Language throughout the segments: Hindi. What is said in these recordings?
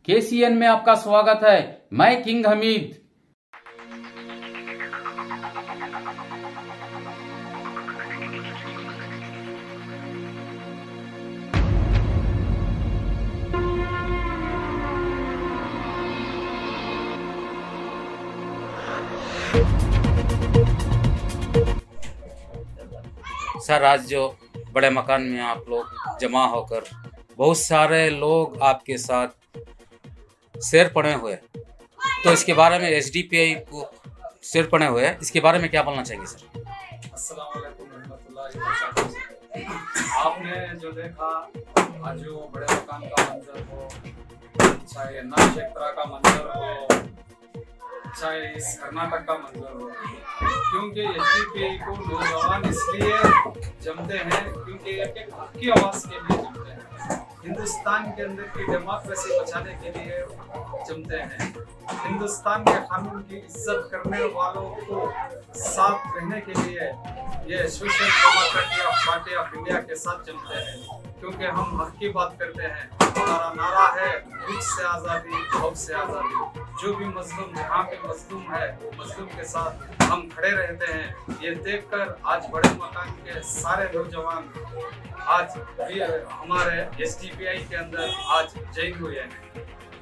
KCN में आपका स्वागत है। मैं किंग हमीद। सर, आज जो बड़े मकान में आप लोग जमा होकर बहुत सारे लोग आपके साथ शेर पड़े हुए, तो इसके बारे में SDPI को शेर पड़े हुए हैं, इसके बारे में क्या बोलना चाहेंगे सर? अस्सलाम वालेकुम रहमतुल्लाहि व बरकातहू। आपने जो देखा आज जो बड़े मकान का मंजर हो, चाहे नक्षत्रा का मंजर हो, चाहे इस कर्नाटक का मंजर हो, क्योंकि SDPI को नौजवान इसलिए जमते हैं क्योंकि एक हक की आवाज के लिए जमते हैं, हिंदुस्तान के अंदर की डेमोक्रेसी बचाने के लिए जमते हैं, हिंदुस्तान के कानून की इज्जत करने वालों को साथ रहने के लिए ये Social Democratic Party of India के साथ जमते हैं, क्योंकि हम हक की बात करते हैं। हमारा नारा है भूख से आज़ादी, खौफ से आज़ादी। जो भी मजलूम जहाँ पे मजलूम है वो मजलूम के साथ हम खड़े रहते हैं। ये देखकर आज बड़े मकान के सारे नौजवान आज भी हमारे SDPI के अंदर आज जॉइन हुए हैं।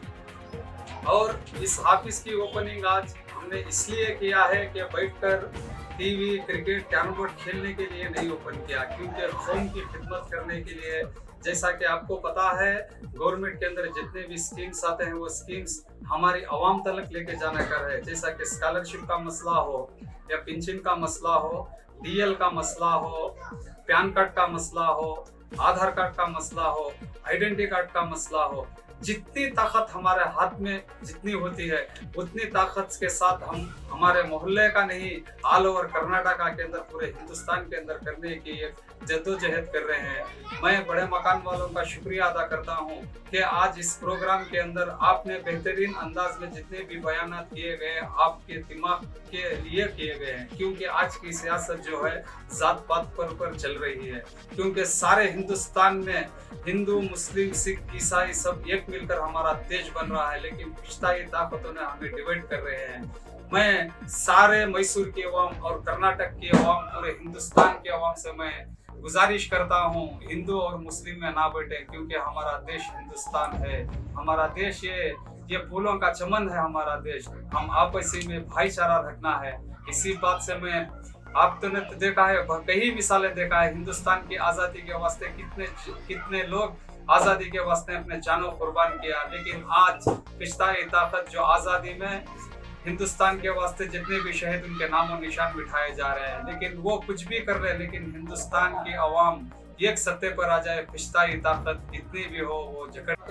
और इस ऑफिस की ओपनिंग आज हमने इसलिए किया है कि बैठकर टीवी, क्रिकेट, कैरम बोर्ड खेलने के लिए नहीं ओपन किया, क्योंकि कौम की खिदमत करने के लिए। जैसा कि आपको पता है, गवर्नमेंट के अंदर जितने भी स्कीम्स आते हैं वो स्कीम्स हमारी आवाम तक लेके जाने का है। जैसा कि स्कॉलरशिप का मसला हो या पेंशन का मसला हो, DL का मसला हो, पैन कार्ड का मसला हो, आधार कार्ड का मसला हो, आइडेंटिटी कार्ड का मसला हो, जितनी ताकत हमारे हाथ में जितनी होती है उतनी ताकत के साथ हम हमारे मोहल्ले का नहीं, ऑल ओवर कर्नाटका के अंदर, पूरे हिंदुस्तान के अंदर करने की एक जद्दोजहद कर रहे हैं। मैं बड़े मकान वालों का शुक्रिया अदा करता हूं कि आज इस प्रोग्राम के अंदर आपने बेहतरीन अंदाज में जितने भी बयानात किए गए आपके दिमाग के लिए किए गए हैं, क्योंकि आज की सियासत जो है जात पात पर चल रही है, क्योंकि सारे हिंदुस्तान में हिंदू, मुस्लिम, सिख, ईसाई सब एक मिलकर हमारा देश बन रहा है, लेकिन पिछताई ताकतों ने हमें डिवाइड कर रहे हैं। मैं सारे मैसूर की अवाम और कर्नाटक की अवाम, पूरे हिंदुस्तान की अवाम से मैं गुजारिश करता हूँ हिंदू और मुस्लिम में ना बैठे, क्योंकि हमारा देश हिंदुस्तान है। हमारा देश ये फूलों का चमन है। हमारा देश, हम आपसी में भाईचारा रखना है। इसी बात से मैं आपने तो देखा है, कई मिसालें देखा है, हिंदुस्तान की आज़ादी के वास्ते कितने लोग आज़ादी के वास्ते अपने जानों कुर्बान किया, लेकिन आज पिछताई ताकत जो आज़ादी में हिंदुस्तान के वास्ते जितने भी शहीद उनके नामों निशान मिठाए जा रहे हैं, लेकिन वो कुछ भी कर रहे हैं, लेकिन हिंदुस्तान की अवाम एक सत्ते पर आ जाए, पिछताई ताकत कितनी भी हो वो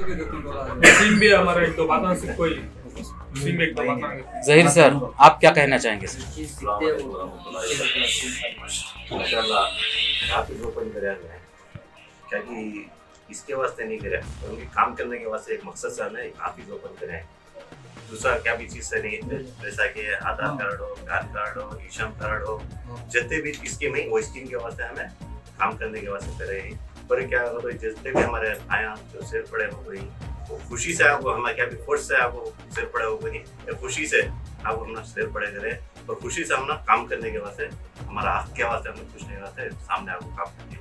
जहीर सर, आप क्या कहना चाहेंगे सर? क्या कि इसके वास्ते नहीं करे, उनके काम करने के वास्ते एक मकसद से हमें ऑफिस ओपन करें। दूसरा क्या भी चीज से नहीं है, जैसा कि आधार कार्ड हो, पैन कार्ड हो, ईश्रम कार्ड हो, जितने भी स्कीम है वो स्कीम के वास्ते हमें काम करने के वास्ते करे। पर क्या होता है, जितने भी हमारे आया जो सिर पड़े हो गई, वो खुशी से आपको हमारे क्या भी फोर्स से आपको सिर पड़े हो गई, या खुशी से आपको अपना सिर पड़े करे, और खुशी से हम ना काम करने के वास्ते, हमारा हक के वास्ते हमें कुछ नहीं वास्ते सामने आपको काम करने।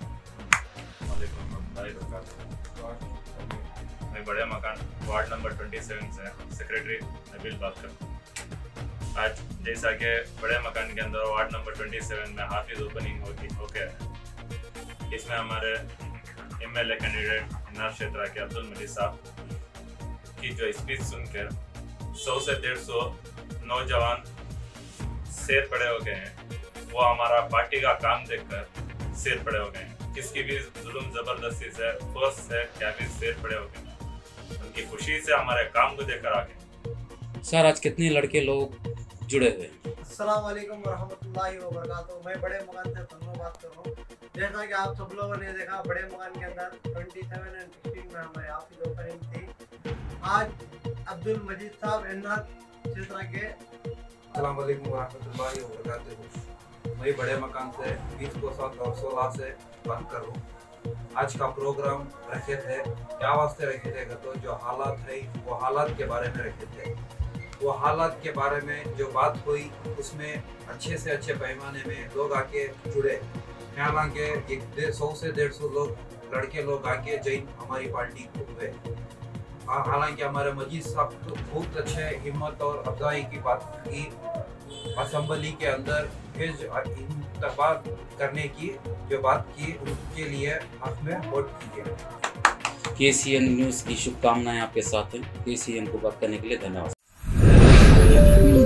मैं बड़े मकान वार्ड नंबर 27 से सेक्रेटरी नबील बात करता हूँ। आज जैसा कि बड़े मकान के अंदर वार्ड नंबर 27 में हाफिज ओपनिंग होके इसमें हमारे MLA कैंडिडेट नक्षत्रा के अब्दुल मजीद साहब की जो स्पीच सुनकर 100 से 150 नौजवान शेर पड़े हो गए हैं। वो हमारा पार्टी का काम देखकर शेर पड़े हो गए हैं। किसकी भी जुल्म जबरदस्ती से, फोर्स से क्या भी शेर पड़े हो गए, उनकी खुशी से हमारे काम को देखकर आ गए। सर, आज कितने लड़के लोग जुड़े हुए हैं? अस्सलाम वालेकुम रहमतुल्लाहि व बरकातहू। मैं बड़े मकान से तन्नो बात कर रहा हूँ। जैसा कि आप सब लोगों ने देखा, बड़े मकान के अंदर 27 और 16 में हमारे ऑफिस ओपनिंग थी। आज अब्दुल मजीद साहब एन्नाथ क्षेत्र के। अस्सलाम वालेकुम व रहमतुल्लाहि व बरकातहू। मैं बड़े मकान से 20 को 7 और 16 से बात कर रहा हूँ। आज का प्रोग्राम रखे थे। क्या वास्ते रखे थे तो जो हालात है वो हालात के बारे में रखे थे। वो हालात के बारे में जो बात हुई उसमें अच्छे से अच्छे पैमाने में लोग आके जुड़े। हालांकि 100 से 150 लोग लड़के लोग आके जैन हमारी पार्टी को हुए। हालांकि हमारे मजीद साहब तो बहुत अच्छे हिम्मत और अफजाई की बात की। असम्बली के अंदर इंतखाब करने की जो बात की उनके लिए हक में वोट कीजिए। KCN न्यूज़ की शुभकामनाएं आपके साथ हैं। KCN को बात करने के लिए धन्यवाद।